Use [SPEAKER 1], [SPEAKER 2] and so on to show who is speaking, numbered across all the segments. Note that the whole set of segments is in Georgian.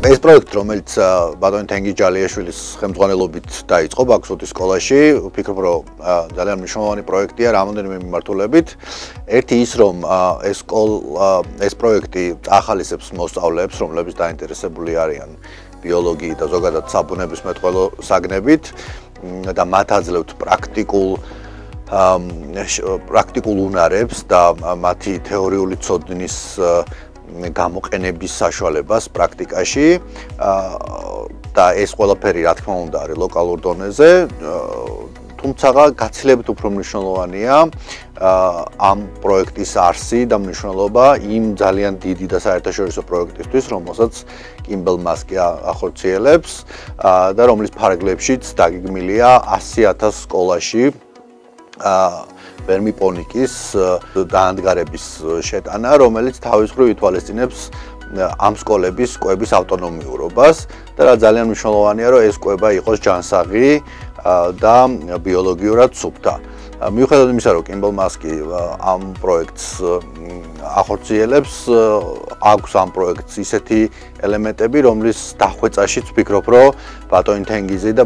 [SPEAKER 1] ეს პროექტი, რომელიც ბატონი თენგი ჯალიაშვილის ხელმძღვანელობით დაიწყო ბაქსუთის სკოლაში, ვფიქრობ, რომ ძალიან მნიშვნელოვანი პროექტია რამოდენიმე მიმართულებით. ერთი ის, რომ ეს პროექტი ახალისებს მოსწავლეებს, რომლებიც დაინტერესებული არიან ბიოლოგიით და ზოგადად საბუნებისმეტყველო საგნებით და მათ აძლევთ პრაქტიკულ უნარებს და მათი თეორიული ცოდნის გამოყენების საშუალებას პრაქტიკაში და ეს ყველაფერი რა თქმა უნდა არის ლოკალურ დონეზე, თუმცა გაცილებით უფრო მნიშვნელოვანია ამ პროექტის არსი და მნიშვნელობა იმ ძალიან დიდი და საერთაშორისო პროექტისთვის, რომელსაც კიმბელ მასკი ახორციელებს და რომლის ფარგლებშიც დაგეგმილია 100,000 სკოლაში ვერმიპონიკის დაანდგარების შეტანა, რომელიც თავის მხრივ ითვალისწინებს ამ სკოლების კვების ავტონომიურობას და რა ძალიან მნიშვნელოვანია, რომ ეს კვება იყოს ჯანსაღი და ბიოლოგიურად სუფთა. მიუხედავად იმისა, რომ კიმბელ მასკი ამ პროექტს ახორციელებს, აქვს ამ პროექტს ისეთი ელემენტები, რომლის დახვეწაშიც ვფიქრობ, რომ ბატონი თენგიზი და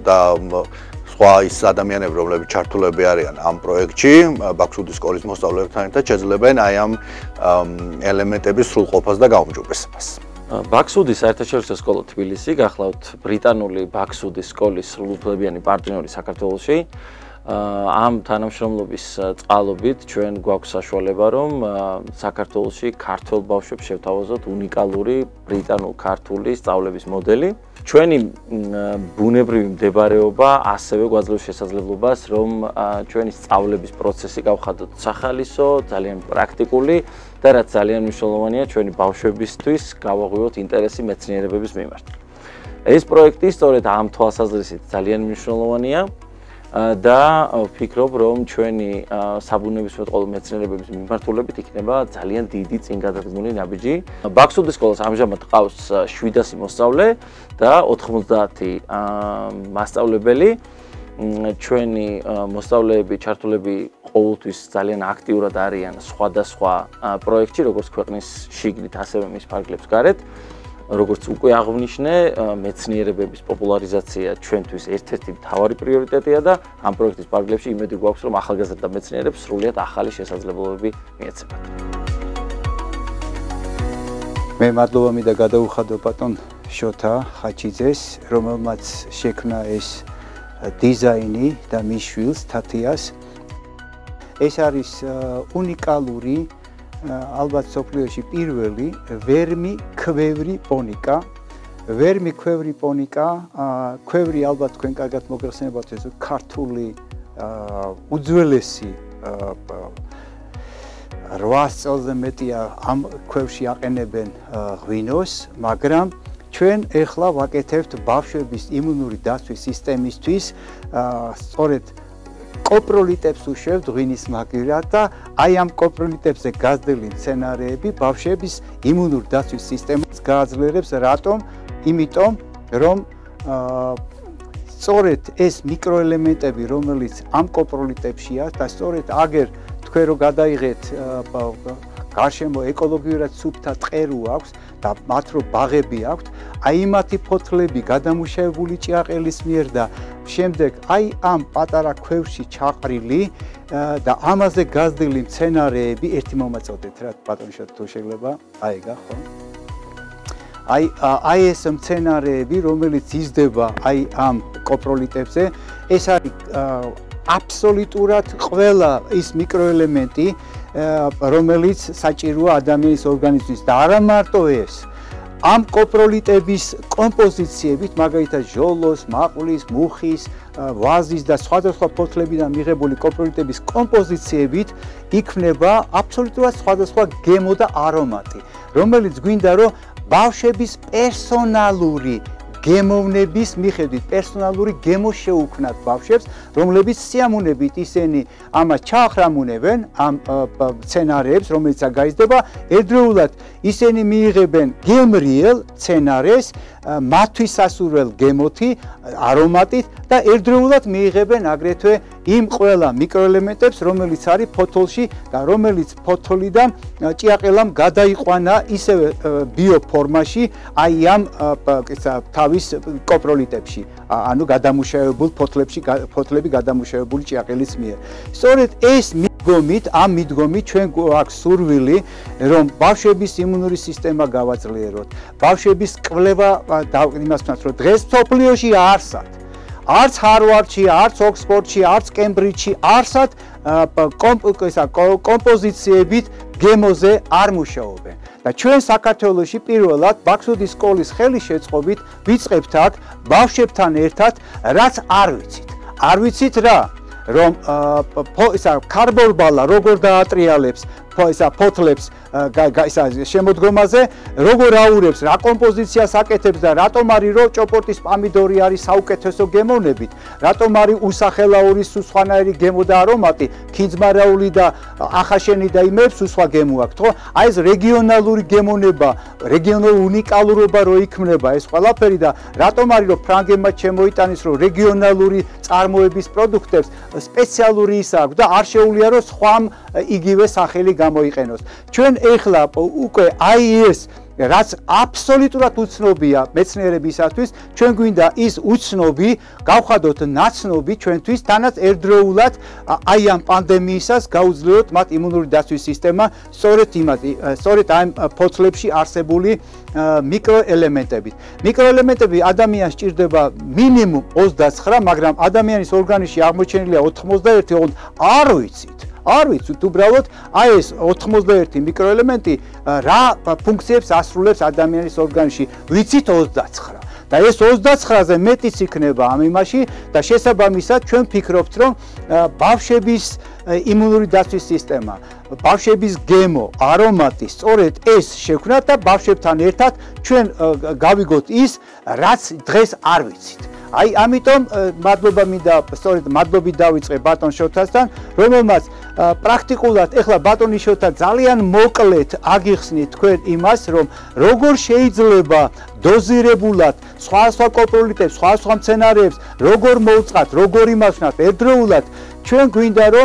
[SPEAKER 1] სხვა ის ადამიანები, რომლებიც ჩართულები არიან ამ პროექტში, ბაქსუთის სკოლის მოსწავლეებთან ერთად შეძლებენ აი ამ ელემენტების სრულყოფას და გაუმჯობესებას.
[SPEAKER 2] ბაქსუთის საერთაშორისო სკოლა თბილისი, გახლავთ ბრიტანული ბაქსუთის სკოლის სრულუფლებიანი პარტნიორი საქართველოში. ამ თანამშრომლობის წყალობით ჩვენ გვაქვს საშუალება, რომ საქართველოში ქართველ ბავშვებს შევთავაზოთ უნიკალური ბრიტანულ-ქართული სწავლების მოდელი. ჩვენი ბუნებრივი მდებარეობა ასევე გვაძლევს შესაძლებლობას, რომ ჩვენი სწავლების პროცესი გავხადოთ სახალისო, ძალიან პრაქტიკული და რაც ძალიან მნიშვნელოვანია, ჩვენი ბავშვებისთვის გავაღვივოთ ინტერესი მეცნიერებების მიმართ. ეს პროექტი სწორედ ამ თვალსაზრისით ძალიან მნიშვნელოვანია და ვფიქრობ, რომ ჩვენი საბუნებისმეტყველო მეცნიერებების მიმართულებით იქნება ძალიან დიდი წინგადადგმული ნაბიჯი. ბაქსუთის სკოლას ამჟამად ყავს 700 მოსწავლე და 90 მასწავლებელი. ჩვენი მოსწავლეები, ჩართულები ყოველთვის ძალიან აქტიურად არიან სხვადასხვა პროექტში, როგორც ქვეყნის შიგნით, ასევე მის ფარგლებს გარეთ. როგორც უკვე აღვნიშნე, მეცნიერებების პოპულარიზაცია ჩვენთვის ერთ-ერთი მთავარი პრიორიტეტია და ამ პროექტის ფარგლებში იმედი გვაქვს, რომ ახალგაზრდა მეცნიერებს სრულიად ახალი შესაძლებლობები მიეცემათ.
[SPEAKER 3] მე მადლობა მინდა გადაუხადო ბატონ შოთა ხაჩიძეს, რომელმაც შექმნა ეს დიზაინი და მის შვილს თათიას. ეს არის უნიკალური ალბათ სოფლიოში პირველი ვერმიქვევრიპონიკა. ვერმიქვევრიპონიკა, ქვევრი ალბათ თქვენ კარგად მოგეხსენებათ, ეს ქართული უძველესი 800 წელზე მეტია ამ ქვევში აყენებენ ღვინოს, მაგრამ ჩვენ ეხლა ვაკეთებთ ბავშვების იმუნური დაცვის სისტემისთვის სწორედ კოპროლიტებს უშვებთ ღვინის მაგივრად და აი ამ კოპროლიტებზე გაზრდილი მცენარეები ბავშვების იმუნურ დაცვის სისტემას გააძლიერებს. რატომ? იმიტომ, რომ სწორედ ეს მიკროელემენტები, რომელიც ამ კოპროლიტებშია და სწორედ აგერ თქვენ რო გადაიღეთ გარშემო ეკოლოგიურად სუფთა ტყერუ აქვს და მათ რო ბაღები აქვთ, აი მათი ფოთლები გადამუშავებული ჭიაყელის მიერ და შემდეგ აი ამ პატარა ქვევში ჩაყრილი და ამაზე გაზრდილი მცენარეები, ერთი მომაწოდეთ რა ბატონიშო თუ შეიძლება, აი ეგა ხო? აი ეს მცენარეები, რომელიც იზრდება აი ამ კოპროლიტებზე, ეს არის აბსოლუტურად ყველა ის მიკროელემენტი, რომელიც საჭიროა ადამიანის ორგანიზმის და არა მარტო ეს. ამ კოპროლიტების კომპოზიციებით, მაგალითად ჟოლოს, მაყვლის, მუხის, ვაზის და სხვადასხვა ფოთლებიდან მიღებული კოპროლიტების კომპოზიციებით იქმნება აბსოლუტურად სხვადასხვა გემო და არომატი, რომელიც გვინდა რომ ბავშვების პერსონალური გემოვნების მიხედვით პერსონალური გემო შეუქმნათ ბავშვებს, რომლებიც სიამოვნებით ისინი ამას ჩაახრამუნებენ ამ სცენარებს, რომელიც გაიზრდება, ერთდროულად ისინი მიიღებენ გემრიელ სცენარეს, მათთვის სასურველ გემოთი, არომატით და ერთდროულად მიიღებენ აგრეთვე იმ ყველა მიკროელემენტებს, რომელიც არის ფოთოლში და რომელიც ფოთოლიდან ჭიაყელამ გადაიყვანა ისევე ბიოფორმაში, აი ამ თავის კოპროლიტებში, ანუ გადამუშავებულ ფოთლები გადამუშავებული ჭიაყელის მიერ. სწორედ ეს ამ მიდგომით ჩვენ გვაქვს სურვილი, რომ ბავშვების იმუნური სისტემა გავაძლიეროთ. ბავშვების კვლევა იმას ვთქვათ, რომ დღეს მსოფლიოში არც ჰარვარდში, არც ოქსფორდში, არც კემბრიჯში არსად კომპოზიციებით გემოზე არ მუშაობენ. და ჩვენ საქართველოში პირველად ბაქსუდის სკოლის ხელშეწყობით ვიწყებთ აქ ბავშვებთან ერთად, რაც არ ვიცით. არ ვიცით რა? რომ ქარბორბალა როგორ დაატრიალებს ფოთლებს შემოდგომაზე, როგორ აურებს, რა კომპოზიციას აკეთებს და რატომ არის რომ ჭოპორტის პამიდორი არის საუკეთესო გემოვნებით, რატომ არის უსახელაური სუსხანაერი გემო და არომატი, ქინძმარაული და ახაშენი და იმებს უსხვა გემო აქვს, ხო? აი ეს რეგიონალური გემოვნება, რეგიონალური უნიკალურობა რო იქმნება ეს ყველაფერი და რატომ არის რომ ფრანგებმა შემოიტანეს რომ რეგიონალური წარმოების პროდუქტებს სპეციალური ის აქვს და არ შეუძლია რომ სხვამ იგივე სახელი გამოიყენოს. ჩვენ ეხლა უკვე აი ეს რაც აბსოლუტურად უცნობია მეცნიერებისათვის, ჩვენ გვინდა ის უცნობი გავხადოთ ნაცნობი ჩვენთვის, თანაც ერთდროულად აი ამ პანდემიისას გაუძლევოთ მათ იმუნური დაცვის სისტემა, სწორედ ამ ფოთლებში არსებული მიკროელემენტებით. მიკროელემენტები ადამიანს სჭირდება მინიმუმ 29, მაგრამ ადამიანის ორგანიზმში აღმოჩენილია 91, ოღონდ არ ვიცით. არ ვიცით უბრალოდ აი ეს 91 მიკროელემენტი რა ფუნქციებს ასრულებს ადამიანის ორგანიზმში, ვიცით 29. და ეს 29-ზე მეტიც იქნება ამ იმაში და შესაბამისად ჩვენ ვფიქრობთ, რომ ბავშვების იმუნური დაცვის სისტემა, ბავშვების გემო, არომატი, სწორედ ეს შექმნათ და ბავშვებთან ერთად ჩვენ გავიგოთ ის, რაც დღეს არ ვიცით. აი ამიტომ მადლობა მინდა სწორედ მადლობით დავიწყე ბატონ შოთასთან, რომელმაც პრაქტიკულად ეხლა ბატონი შოთა ძალიან მოკლედ აგიხსნით თქვენ იმას, რომ როგორ შეიძლება დოზირებულად სხვა კოპროლიტებს, სხვა მცენარეებს როგორ მოვწყათ, როგორ იმასვნათ ერთდროულად, ჩვენ გვინდა რომ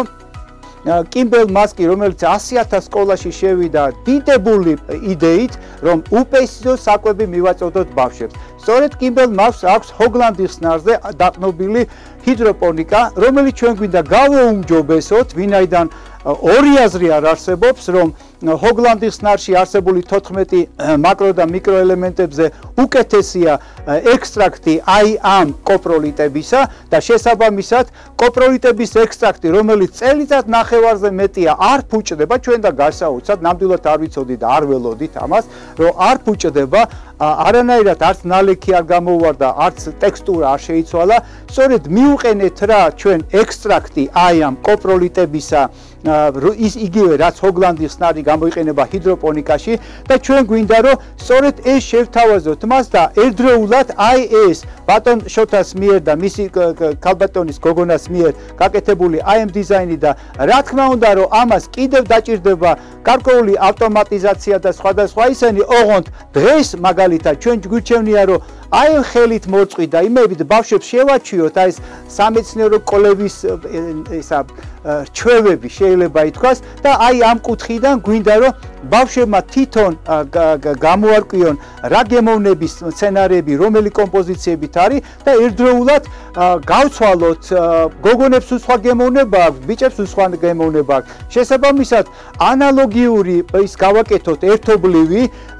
[SPEAKER 3] კიმბელ მასკი, რომელიც 100,000 სკოლაში შევიდა დიდებული იდეით, რომ უპესიდო საკვები მივაწოდოთ ბავშვებს. სწორედ კიმბელ მასკს აქვს ჰოგლანდის ხსნარზე დაყნობილი ჰიდროპონიკა, რომელიც ჩვენ გვინდა გავაუმჯობესოთ, ვინაიდან ორი აზრი არ არსებობს, რომ ჰოგლანდის ხსნარში არსებული 14 მაკრო და მიკროელემენტებზე უკეთესია ექსტრაქტი აი ამ კოპროლიტებისა და შესაბამისად კოპროლიტების ექსტრაქტი, რომელიც წელიწად ნახევარზე მეტია არ ფუჭდება, ჩვენ და გასაოცრად ნამდვილად არ ვიცოდით და არ ველოდით ამას, რომ არ ფუჭდება, არანაირად არც ნალექი არ გამოვარდა, არც ტექსტურა არ შეიცვალა, სწორედ მივუყენეთ რა ჩვენ ექსტრაქტი აი ამ კოპროლიტებისა ის იგივე რაც ჰოგლანდის ხსნარი გამოიყენება ჰიდროპონიკაში და ჩვენ გვინდა რომ სწორედ ეს შევთავაზოთ მას და ერთდროულად აი ეს ბატონ შოთას მიერ და მისი ქალბატონის გოგონას მიერ გაკეთებული აი ამ დიზაინი და რა თქმა უნდა რომ ამას კიდევ დაჭირდება გარკვეული ავტომატიზაცია და სხვადასხვა ისინი, ოღონდ დღეს მაგალითად ჩვენ გვირჩევნია რომ აი ხელით მოწყვი და იმებით ბავშვებს შევაჩიოთ აი ეს სამეცნიერო კოლევის ისა რჩევები შეიძლება ითქვას და აი ამ კუთხიდან გვინდა რომ ბავშვებმა თვითონ გამოარკვიონ რა გემოვნების სცენარები, რომელი კომპოზიციებით არის და ერთდროულად გავცვალოთ გოგონებს სხვა გემოვნება აქვს, ბიჭებს სხვა გემოვნება აქვს. შესაბამისად ანალოგიური ის გავაკეთოთ ერთობლივი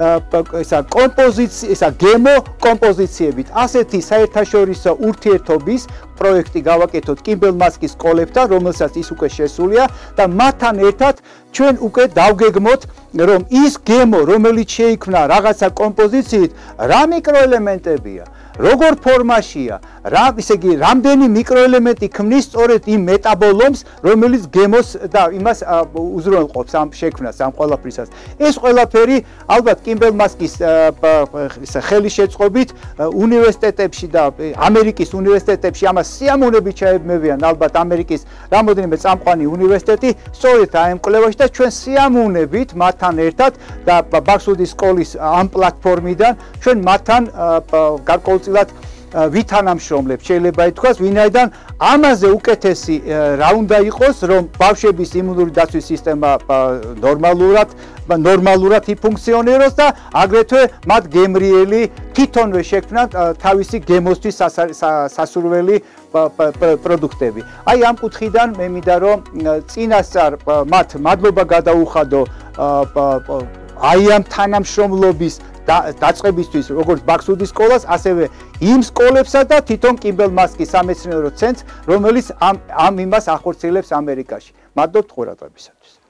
[SPEAKER 3] გემო კომპოზიციებით. ასეთი საერთაშორისო ურთიერთობის პროექტი გავაკეთოთ კიმბელ მასკის სკოლებთან, რომელსაც ის უკვე შესულია და მათთან ერთად ჩვენ უკვე დავგეგმოთ, რომ ის გემო, რომელიც შეიქმნა რაღაცა კომპოზიციით, რა მიკროელემენტებია, როგორ ფორმაშია, ისე იგი რამდენი მიკროელემენტი ქმნის სწორედ იმ მეტაბოლომს, რომელიც გემოს და იმას უზრუნველყოფს ამ შექმნას, ამ ყველაფრისას. ეს ყველაფერი ალბათ კიმბელ-მასკის ხელის შეწყობით უნივერსიტეტებში და ამერიკის უნივერსიტეტებში ამას სიამოვნებით ჩაებმევიან ალბათ ამერიკის რამოდენიმე წამყვანი უნივერსიტეტი სწორედ ამ კვლევაში და ჩვენ სიამოვნებით მათთან ერთად და ბაქსუდის სკოლის ამ პლატფორმიდან ჩვენ მათთან გარკვეულწილად ვითანამშრომლებთ შეიძლება ითქვას, ვინაიდან ამაზე უკეთესი რა უნდა იყოს, რომ ბავშვების იმუნური დაცვის სისტემა ნორმალურად იფუნქციონიროს და აგრეთვე მათ გემრიელი თვითონვე შექმნათ თავისი გემოსთვის სასურველი პროდუქტები. აი ამ კუთხიდან მე მინდა რომ წინასწარ მათ მადლობა გადაუხადო აი ამ თანამშრომლობის დაწყებისთვის როგორც ბაქსუდის სკოლას, ასევე იმ სკოლებსა და თვითონ კიმბელ-მასკის სამეცნიერო ცენტრს, რომელიც ამ იმას ახორციელებს ამერიკაში. მადლობთ ყურადღებისათვის.